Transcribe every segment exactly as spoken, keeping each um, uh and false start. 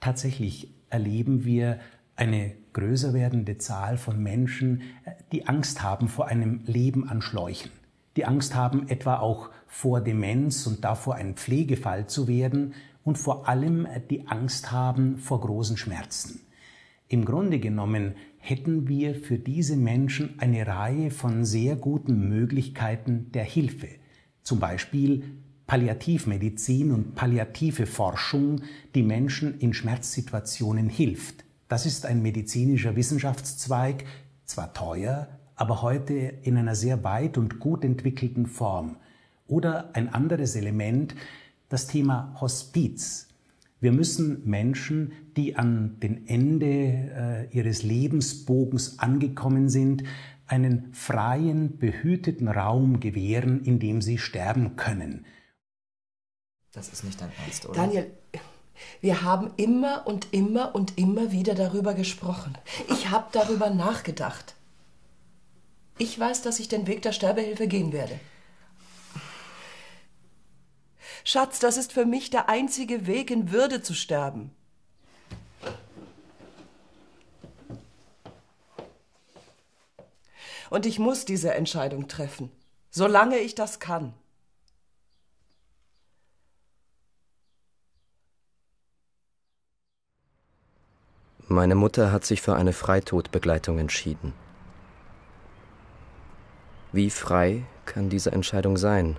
Tatsächlich erleben wir eine größer werdende Zahl von Menschen, die Angst haben vor einem Leben an Schläuchen. Die Angst haben etwa auch vor Demenz und davor ein Pflegefall zu werden und vor allem die Angst haben vor großen Schmerzen. Im Grunde genommen hätten wir für diese Menschen eine Reihe von sehr guten Möglichkeiten der Hilfe. Zum Beispiel Palliativmedizin und palliative Forschung, die Menschen in Schmerzsituationen hilft. Das ist ein medizinischer Wissenschaftszweig, zwar teuer, aber heute in einer sehr weit und gut entwickelten Form. Oder ein anderes Element, das Thema Hospiz. Wir müssen Menschen, die an den Ende äh, ihres Lebensbogens angekommen sind, einen freien, behüteten Raum gewähren, in dem sie sterben können. Das ist nicht dein Ernst, oder? Daniel, wir haben immer und immer und immer wieder darüber gesprochen. Ich habe darüber nachgedacht. Ich weiß, dass ich den Weg der Sterbehilfe gehen werde. Schatz, das ist für mich der einzige Weg, in Würde zu sterben. Und ich muss diese Entscheidung treffen, solange ich das kann. Meine Mutter hat sich für eine Freitodbegleitung entschieden. Wie frei kann diese Entscheidung sein?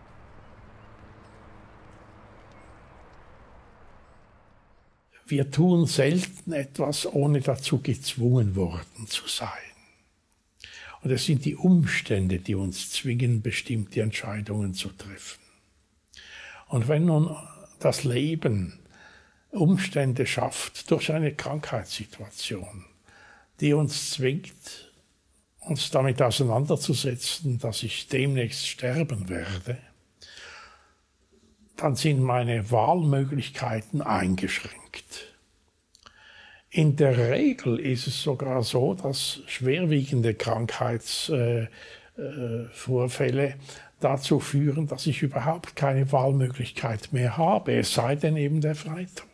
Wir tun selten etwas, ohne dazu gezwungen worden zu sein. Und es sind die Umstände, die uns zwingen, bestimmte Entscheidungen zu treffen. Und wenn nun das Leben Umstände schafft durch eine Krankheitssituation, die uns zwingt, uns damit auseinanderzusetzen, dass ich demnächst sterben werde, dann sind meine Wahlmöglichkeiten eingeschränkt. In der Regel ist es sogar so, dass schwerwiegende Krankheitsvorfälle äh, äh, dazu führen, dass ich überhaupt keine Wahlmöglichkeit mehr habe, es sei denn eben der Freitod.